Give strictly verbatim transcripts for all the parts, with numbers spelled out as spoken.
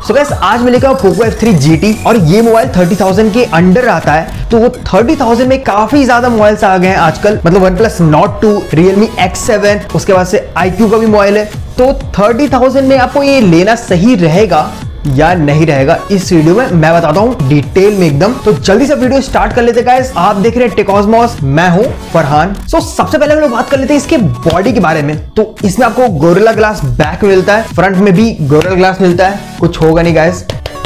So guys आज मैं लेकर आया Poco F three G T और ये मोबाइल तीस हज़ार के अंडर आता है। तो वो तीस हज़ार में काफी ज्यादा मोबाइल्स आ गए हैं आजकल, मतलब OnePlus Nord two, Realme X seven, उसके बाद से आई क्यू का भी मोबाइल है। तो तीस हज़ार में आपको ये लेना सही रहेगा या नहीं रहेगा, इस वीडियो में मैं बताता हूँ डिटेल में एकदम। तो जल्दी से वीडियो स्टार्ट कर लेते गाइस। आप देख रहे हैं टेकॉस्मॉस, मैं हूँ फरहान। सो so, सबसे पहले हम लोग बात कर लेते हैं इसके बॉडी के बारे में। तो इसमें आपको गोरिल्ला ग्लास बैक में मिलता है, फ्रंट में भी गोरिल्ला ग्लास मिलता है, कुछ होगा नहीं गाइस।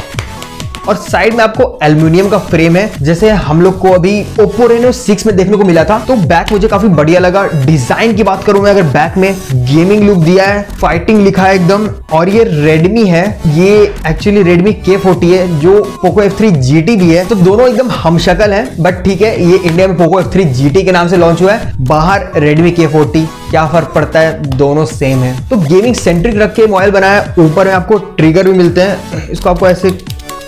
और साइड में आपको एल्युमिनियम का फ्रेम है, जैसे हम लोग को अभी ओप्पो रेनो सिक्स में देखने को मिला था। तो बैक मुझे काफी बढ़िया लगा। डिजाइन की बात करूं मैं, अगर बैक में गेमिंग लुक दिया है, फाइटिंग लिखा है एकदम। और ये रेडमी है, ये एक्चुअली रेडमी के फोर्टी है जो Poco F three G T भी है। तो दोनों एकदम हमशक्ल है, बट ठीक है, ये इंडिया में Poco F three G T के नाम से लॉन्च हुआ है, बाहर रेडमी के फोर्टी। क्या फर्क पड़ता है, दोनों सेम है। तो गेमिंग सेंट्रिक रख के मोबाइल बनाया। ऊपर में आपको ट्रिगर भी मिलते हैं, इसको आपको ऐसे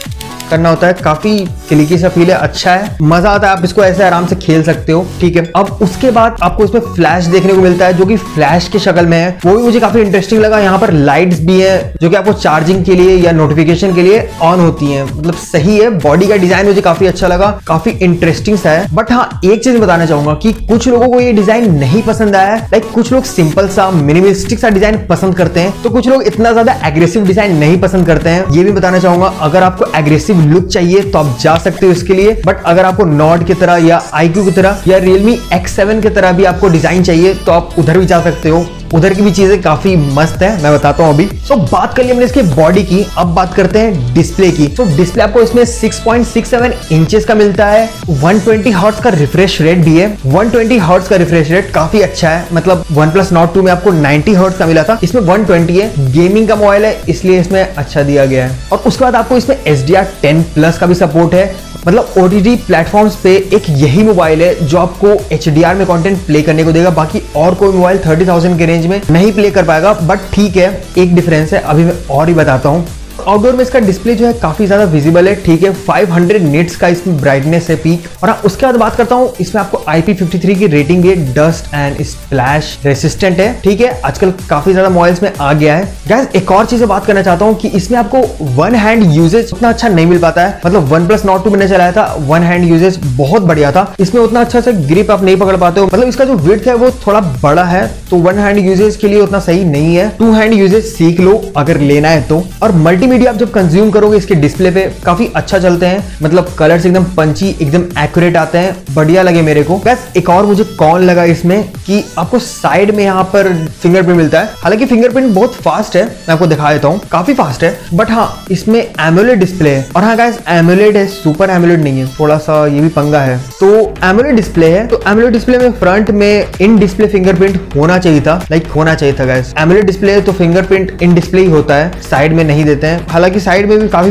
करना होता है, काफी क्लिकी सा फील है, अच्छा है, मजा आता है। आप इसको ऐसे आराम से खेल सकते हो, ठीक है। अब उसके बाद आपको इसमें फ्लैश देखने को मिलता है, जो कि फ्लैश की शक्ल में है, वो भी मुझे काफी इंटरेस्टिंग लगा। यहाँ पर लाइट्स भी है जो कि आपको चार्जिंग के लिए या नोटिफिकेशन के लिए ऑन होती है, मतलब सही है। बॉडी का डिजाइन मुझे काफी अच्छा लगा, काफी इंटरेस्टिंग सा है। बट हाँ, एक चीज बताना चाहूंगा कि कुछ लोगों को ये डिजाइन नहीं पसंद आया है। लाइक कुछ लोग सिंपल सा मिनिमलिस्टिक सा डिजाइन पसंद करते हैं, तो कुछ लोग इतना ज्यादा एग्रेसिव डिजाइन नहीं पसंद करते हैं। ये भी बताना चाहूंगा, अगर आपको एग्रेसिव लुक चाहिए तो आप जा सकते हो इसके लिए। बट अगर आपको नॉट की तरह या आई क्यू की तरह या रियलमी एक्स सेवन की तरह भी आपको डिजाइन चाहिए तो आप उधर भी जा सकते हो। उधर की भी चीजें काफी मस्त है, मैं बताता हूं अभी। सो so, बात कर ली हमने इसके बॉडी की, अब बात करते हैं डिस्प्ले की। तो so, डिस्प्ले आपको इसमें six point six seven inches का मिलता है, वन ट्वेंटी हर्ट्ज का रिफ्रेश रेट भी है। वन ट्वेंटी हर्ट्ज का रिफ्रेश रेट काफी अच्छा है, मतलब वन प्लस नॉट टू में आपको नाइंटी हर्ट्ज का मिला था, इसमें वन ट्वेंटी है। गेमिंग का मोबाइल है इसलिए इसमें अच्छा दिया गया है। और उसके बाद आपको इसमें H D R ten plus का भी सपोर्ट है, मतलब ओ टी टी प्लेटफॉर्म्स पे एक यही मोबाइल है जो आपको एच डी आर में कंटेंट प्ले करने को देगा। बाकी और कोई मोबाइल तीस हज़ार के रेंज में नहीं प्ले कर पाएगा। बट ठीक है, एक डिफरेंस है, अभी मैं और ही बताता हूँ। आउटडोर में इसका डिस्प्ले जो है काफी ज्यादा विजिबल है, ठीक है। फाइव हंड्रेड निट्स का इसमें ब्राइटनेस है पीक। और उसके बाद बात करता हूँ, इसमें आपको आई पी फिफ्टी थ्री की रेटिंग भी है, डस्ट एंड स्प्लैश रेसिस्टेंट है, ठीक है। आजकल काफी ज्यादा मोबाइल्स में आ गया है। गाइस एक और चीज बात करना चाहता हूँ कि इसमें आपको वन हैंड यूजेज उतना अच्छा नहीं मिल पाता है। मतलब वन प्लस नॉट टू मैंने चलाया था, वन हैंड यूजेज बहुत बढ़िया था, इसमें उतना अच्छा से ग्रिप आप नहीं पकड़ पाते हो। मतलब इसका जो विड्थ है वो थोड़ा बड़ा है, तो वन हैंड यूजेज के लिए उतना सही नहीं है। टू हैंड यूजेज सीख लो अगर लेना है तो। और मल्टीमीडिया आप जब कंज्यूम करोगे इसके डिस्प्ले पे काफी अच्छा चलते हैं, मतलब कलर्स एकदम पंची, एकदम एक्यूरेट आते हैं, बढ़िया लगे मेरे को। बस एक और मुझे कौन लगा इसमें कि आपको साइड में यहाँ पर फिंगरप्रिंट मिलता है। हालांकि फिंगरप्रिंट बहुत फास्ट है, मैं आपको दिखा देता हूँ, काफी फास्ट है। बट हाँ, इसमें एमोलेड डिस्प्ले है। और हाँ गाइस, एमोलेड है, सुपर एमोलेड नहीं है, थोड़ा सा ये भी पंगा है। तो एमोलेड डिस्प्ले है, तो एमोलेड डिस्प्ले में फ्रंट में इन डिस्प्ले फिंगरप्रिंट होना चाहिए था, लाइक होना चाहिए था गाइस। एमोलेड डिस्प्ले है तो फिंगरप्रिंट इन डिस्प्ले ही होता है, साइड में नहीं देते हैं। हालांकि साइड में भी काफी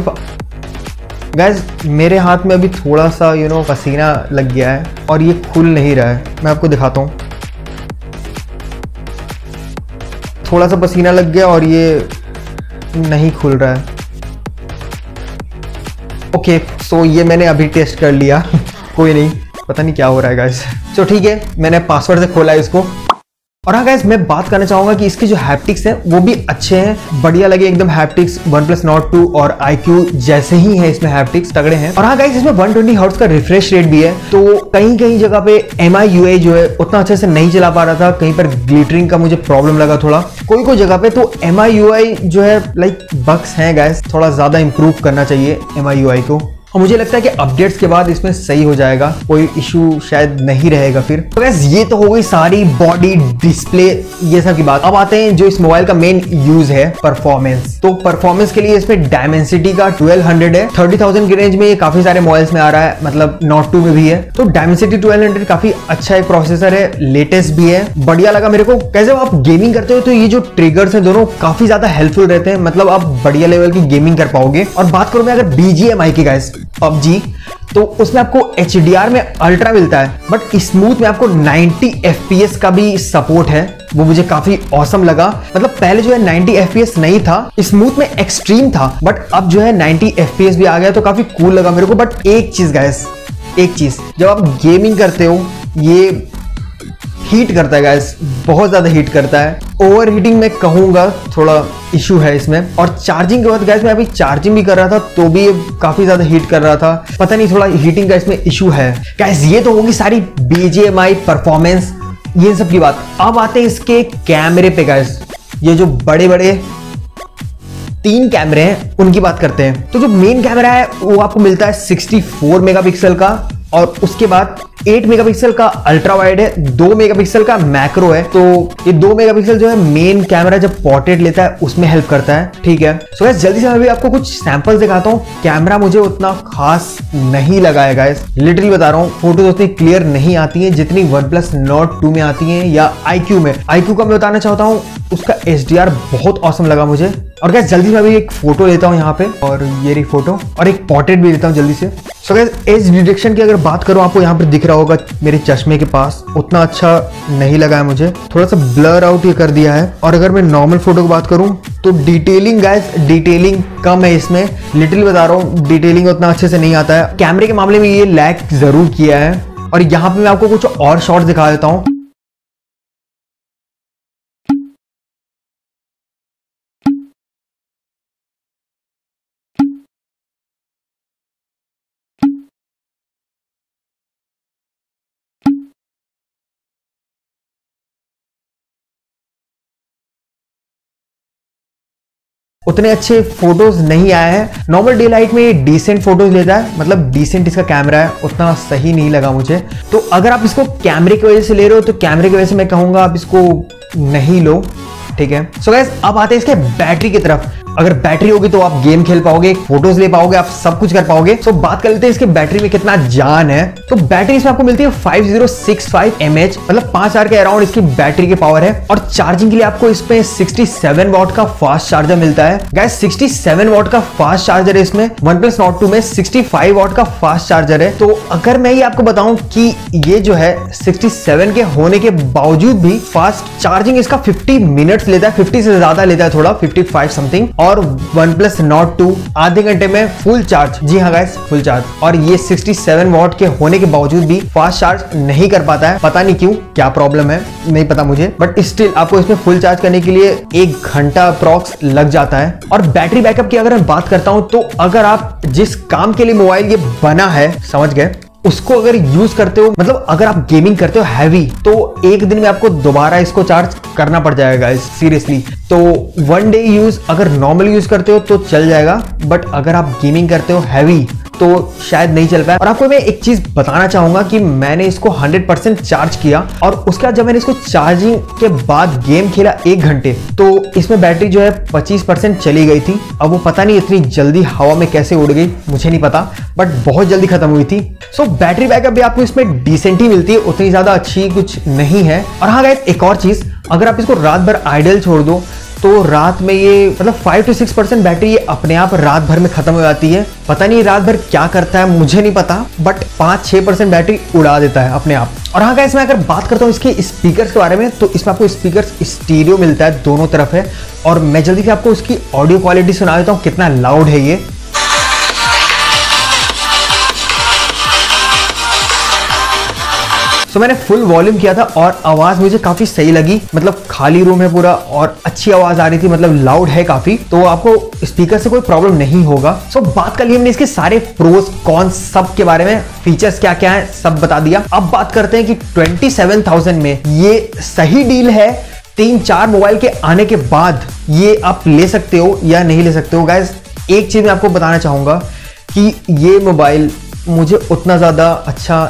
गाइस, मेरे हाथ में अभी थोड़ा सा यू नो पसीना लग गया है और ये खुल नहीं रहा है, मैं आपको दिखाता हूँ। थोड़ा सा पसीना लग गया और ये नहीं खुल रहा है। ओके, सो ये मैंने अभी टेस्ट कर लिया कोई नहीं, पता नहीं क्या हो रहा है गाइस। सो ठीक है, मैंने पासवर्ड से खोला है इसको। और हाँ गाइस, मैं बात करना चाहूंगा कि इसके जो हैप्टिक्स हैं वो भी अच्छे हैं, बढ़िया लगे एकदम haptics. OnePlus Nord two और आई क्यू जैसे ही है इसमें हैप्टिक्स, तगड़े हैं। और हाँ गाइस, इसमें वन ट्वेंटी हर्ट्ज का रिफ्रेश रेट भी है, तो कहीं कहीं जगह पे एम आई यू आई जो है उतना अच्छे से नहीं चला पा रहा था, कहीं पर ग्लिटरिंग का मुझे प्रॉब्लम लगा थोड़ा कोई कोई जगह पे। तो एम आई यू आई जो है लाइक बग्स हैं गाइस, थोड़ा ज्यादा इंप्रूव करना चाहिए एम आई यू आई को। और मुझे लगता है कि अपडेट्स के बाद इसमें सही हो जाएगा, कोई इशू शायद नहीं रहेगा फिर। तो वैसे ये तो हो गई सारी बॉडी, डिस्प्ले, ये सब की बात। अब आते हैं जो इस मोबाइल का मेन यूज है, परफॉर्मेंस। तो परफॉर्मेंस के लिए इसमें डायमेंसिटी का ट्वेल्व हंड्रेड है, थर्टी थाउजेंड की रेंज में ये काफी सारे मोबाइल्स में आ रहा है, मतलब नॉट टू में भी है। तो डायमेंसिटी ट्वेल्व हंड्रेड काफी अच्छा एक प्रोसेसर है, लेटेस्ट भी है, बढ़िया लगा मेरे को। कैसे आप गेमिंग करते हो तो ये जो ट्रिगर्स हैं दोनों काफी ज्यादा हेल्पफुल रहते हैं, मतलब आप बढ़िया लेवल की गेमिंग कर पाओगे। और बात करूं मैं अगर बी जी एम आई की गाइस, पबजी, तो उसमें आपको एच डी आर में अल्ट्रा मिलता है, बट स्मूथ में आपको नाइंटी एफ पी एस का भी सपोर्ट है, वो मुझे काफी औसम लगा। मतलब पहले जो है नाइंटी एफ पी एस नहीं था, स्मूथ में एक्सट्रीम था, बट अब जो है नाइंटी एफ पी एस भी आ गया, तो काफी कूल लगा मेरे को। बट एक चीज गाइस, एक चीज, जब आप गेमिंग करते हो, ये हीट करता है गाइस, बहुत ज्यादा हीट करता है। ओवर हीटिंग मैं कहूंगा थोड़ा इशू है इसमें। और चार्जिंग के बाद गाइस मैं अभी चार्जिंग भी कर रहा था तो भी काफी ज्यादा हीट कर रहा था, पता नहीं थोड़ा हीटिंग का इसमें इशू है गाइस। ये तो होगी सारी B G M I performance, ये सब की बात। अब आते हैं इसके कैमरे पे गाइस। ये जो बड़े बड़े तीन कैमरे हैं उनकी बात करते हैं। तो जो मेन कैमरा है वो आपको मिलता है सिक्सटी फोर मेगापिक्सल का, और उसके बाद एट मेगापिक्सल का अल्ट्रा वाइड है, दो मेगापिक्सल का मैक्रो है। तो ये दो मेगापिक्सल जो है मेन कैमरा जब पोर्ट्रेट लेता है उसमें हेल्प करता है, ठीक है। सो गाइस जल्दी से मैं भी आपको कुछ सैंपल दिखाता हूँ। कैमरा मुझे उतना खास नहीं लगा है गाइस, लिटरली बता रहा हूँ। फोटोज उतनी क्लियर नहीं आती है जितनी वन प्लस नॉट टू में आती है या आई क्यू में। आई क्यू का मैं बताना चाहता हूँ उसका एच डी आर बहुत औसम लगा मुझे। और गाइस जल्दी से अभी एक फोटो लेता हूँ यहाँ पे, और ये रही फोटो, और एक पोर्ट्रेट भी लेता हूँ जल्दी से। सो गाइस एज डिटेक्शन की अगर बात करूँ, आपको यहाँ पर दिख रहा होगा मेरे चश्मे के पास, उतना अच्छा नहीं लगा है मुझे, थोड़ा सा ब्लर आउट ये कर दिया है। और अगर मैं नॉर्मल फोटो की बात करूँ तो डिटेलिंग गाइस, डिटेलिंग कम है इसमें, लिटरली बता रहा हूँ, डिटेलिंग उतना अच्छे से नहीं आता है। कैमरे के मामले में ये लैग जरूर किया है। और यहाँ पे मैं आपको कुछ और शॉट्स दिखा देता हूँ। उतने अच्छे फोटोज नहीं आए हैं। नॉर्मल डे लाइट में ये डिसेंट फोटोज लेता है, मतलब डिसेंट इसका कैमरा है, उतना सही नहीं लगा मुझे। तो अगर आप इसको कैमरे की वजह से ले रहे हो तो कैमरे की वजह से मैं कहूंगा आप इसको नहीं लो, ठीक है। सो गाइस अब आते हैं इसके बैटरी की तरफ। अगर बैटरी होगी तो आप गेम खेल पाओगे, फोटोज ले पाओगे, आप सब कुछ कर पाओगे। सो so, बात कर लेते हैं इसके बैटरी में कितना जान है। तो बैटरी इसमें आपको मिलती है five thousand sixty five m h, मतलब पांच हजार के अराउंड इसकी बैटरी की पावर है। और चार्जिंग के लिए आपको इसमें सिक्सटी सेवन वॉट का फास्ट चार्जर मिलता है गाइस। सिक्सटी सेवन वॉट का फास्ट चार्जर है इसमें। वन प्लस नॉट टू में सिक्सटी फाइव वॉट का फास्ट चार्जर है। तो अगर मैं ये आपको बताऊं कि ये जो है सिक्सटी सेवन के होने के बावजूद भी फास्ट चार्जिंग इसका फिफ्टी मिनट्स लेता है, फिफ्टी से ज्यादा लेता है, थोड़ा फिफ्टी फाइव समथिंग। और वन प्लस नॉट टू आधे घंटे में फुल चार्ज, जी हाँ गाइस फुल चार्ज। और ये सिक्सटी सेवन वॉट के होने के बावजूद भी फास्ट चार्ज नहीं कर पाता है, पता नहीं क्यों, क्या प्रॉब्लम है नहीं पता मुझे, बट स्टिल आपको इसमें फुल चार्ज करने के लिए एक घंटा अप्रॉक्स लग जाता है। और बैटरी बैकअप की अगर मैं बात करता हूं तो अगर आप जिस काम के लिए मोबाइल ये बना है, समझ गए, उसको अगर यूज करते हो, मतलब अगर आप गेमिंग करते हो हैवी, तो एक दिन में आपको दोबारा इसको चार्ज करना पड़ जाएगा सीरियसली। तो वन डे यूज अगर नॉर्मल यूज करते हो तो चल जाएगा, बट अगर आप गेमिंग करते हो हैवी तो शायद नहीं चल पाया। और आपको मैं एक चीज बताना चाहूंगा कि मैंने इसको हंड्रेड परसेंट चार्ज किया और उसके बाद जब मैंने इसको चार्जिंग के बाद गेम खेला एक घंटे, तो इसमें बैटरी जो है पच्चीस परसेंट चली गई थी। अब वो पता नहीं इतनी जल्दी हवा में कैसे उड़ गई, मुझे नहीं पता, बट बहुत जल्दी खत्म हुई थी। सो बैटरी बैकअप भी आपको इसमें डिसेंट ही मिलती है, उतनी ज्यादा अच्छी कुछ नहीं है। और हाँ गाइस एक और चीज, अगर आप इसको रात भर आइडल छोड़ दो तो रात में ये मतलब five to six percent battery ये अपने आप रात भर में खत्म हो जाती है। पता नहीं रात भर क्या करता है, मुझे नहीं पता, बट पाँच छह परसेंट बैटरी उड़ा देता है अपने आप। और हाँ गाइस मैं अगर बात करता हूँ इसके स्पीकर्स के बारे में, तो इसमें आपको स्पीकर्स स्टीरियो मिलता है, दोनों तरफ है। और मैं जल्दी से आपको इसकी ऑडियो क्वालिटी सुना देता हूँ कितना लाउड है ये। तो मैंने फुल वॉल्यूम किया था और आवाज मुझे काफी सही लगी, मतलब खाली रूम है पूरा और अच्छी आवाज आ रही थी, मतलब लाउड है काफी, तो आपको स्पीकर से कोई प्रॉब्लम नहीं होगा। सो बात कर ली हमने इसके सारे प्रोस कॉन्स सब के बारे में, फीचर्स क्या क्या है सब बता दिया। अब बात करते हैं कि ट्वेंटी सेवन थाउजेंड में ये सही डील है, तीन चार मोबाइल के आने के बाद ये आप ले सकते हो या नहीं ले सकते हो। गाइस एक चीज मैं आपको बताना चाहूंगा कि ये मोबाइल मुझे उतना ज्यादा अच्छा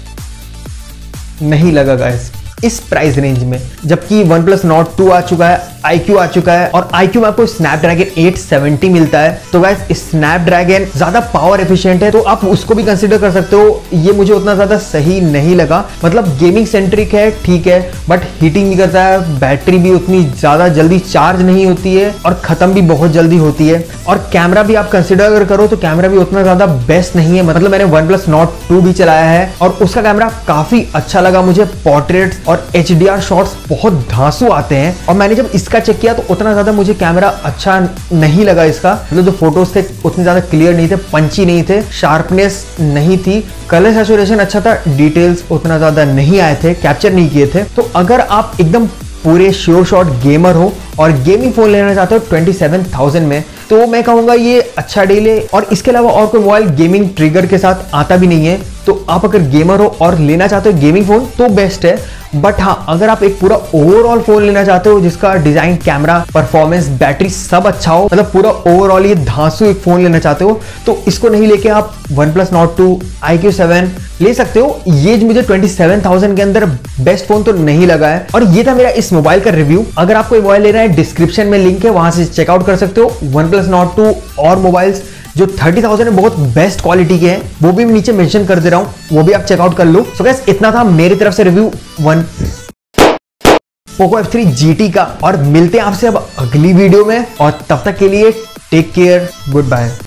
नहीं लगा गाइस इस प्राइस रेंज में, जबकि वन प्लस नॉट टू आ चुका है, आई क्यू आ चुका है, और आई क्यू में आपको स्नैपड्रैगन एट सेवेंटी मिलता है। तो गाइस स्नैपड्रैगन ज्यादा पावर एफिशिएंट है, तो आप उसको भी कंसीडर कर सकते हो। ये मुझे उतना ज्यादा सही नहीं लगा, मतलब गेमिंग सेंट्रिक है ठीक है, बट हीटिंग भी करता है, बैटरी भी उतनी ज्यादा जल्दी चार्ज नहीं होती है और खत्म भी बहुत जल्दी होती है। और कैमरा भी आप कंसिडर अगर करो तो कैमरा भी उतना ज्यादा बेस्ट नहीं है, मतलब मैंने वन प्लस नॉट टू भी चलाया है और उसका कैमरा काफी अच्छा लगा मुझे, पोर्ट्रेट्स और एच डी आर शॉट्स बहुत धांसू आते हैं। और मैंने जब इसका इसका चेक किया तो उतना ज्यादा मुझे कैमरा अच्छा नहीं लगा इसका, मतलब जो फोटोज थे उतने ज्यादा क्लियर नहीं थे, पंची नहीं थे, शार्पनेस नहीं थी, कलर सैचुरेशन अच्छा था, डिटेल्स उतना ज्यादा नहीं आए थे, कैप्चर नहीं किए थे। तो अगर आप एकदम पूरे श्योर शॉट गेमर हो और गेमिंग फोन लेना चाहते हो सत्ताईस हज़ार में, तो मैं कहूंगा ये अच्छा डील है। और इसके अलावा और कोई मोबाइल गेमिंग ट्रिगर के साथ आता भी नहीं है, तो आप अगर गेमर हो और लेना चाहते हो गेमिंग फोन तो बेस्ट है। बट हाँ, अगर आप एक पूरा ओवरऑल फोन लेना चाहते हो जिसका डिजाइन, कैमरा, परफॉर्मेंस, बैटरी सब अच्छा हो, मतलब पूरा ओवरऑल ये धांसू एक फोन लेना चाहते हो, तो इसको नहीं लेके आप OnePlus Nord two, iQOO seven ले सकते हो। ये मुझे सत्ताईस हज़ार के अंदर बेस्ट फोन तो नहीं लगा है। और ये था मेरा इस मोबाइल का रिव्यू। अगर आपको मोबाइल लेना है, डिस्क्रिप्शन में लिंक है, वहां से चेकआउट कर सकते हो। OnePlus Nord टू और मोबाइल्स जो तीस हज़ार में बहुत बेस्ट क्वालिटी के हैं, वो भी मैं नीचे मेंशन कर दे रहा हूं, वो भी आप चेकआउट कर लो। सो गाइस, इतना था मेरी तरफ से review on Poco F three G T का, और मिलते हैं आपसे अब अगली वीडियो में, और तब तक के लिए टेक केयर, गुड बाय।